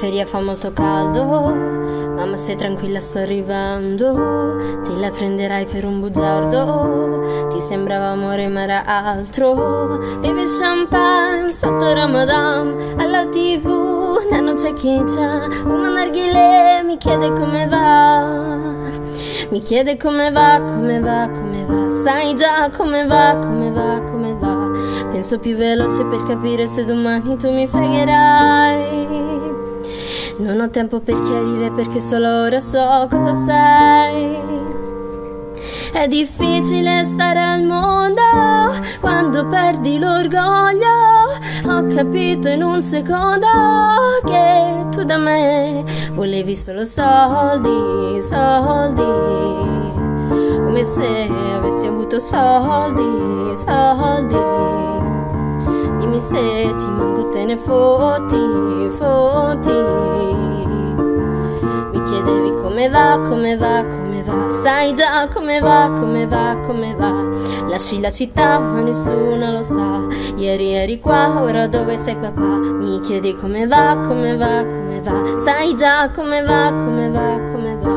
feria fa molto caldo, mamma stai tranquilla sto arrivando, te la prenderai per un bugiardo, ti sembrava amore ma era altro, bevi champagne sotto Ramadan, alla TV non c'è chi c'ha, una narghile mi chiede come va, mi chiede come va, come va, come va, sai già come va, come va, come va, penso più veloce per capire se domani tu mi fregherai. Non ho tempo per chiarire perché solo ora so cosa sei. È difficile stare al mondo quando perdi l'orgoglio. Ho capito in un secondo che tu da me volevi solo soldi, soldi, come se avessi avuto soldi, soldi. Dimmi se ti manco te ne fotti, fotti. Mi chiedevi come va, come va, come va, sai già come va, come va, come va. Lasci la città ma nessuno lo sa, ieri eri qua, ora dove sei papà. Mi chiedi come va, come va, come va, sai già come va, come va, come va.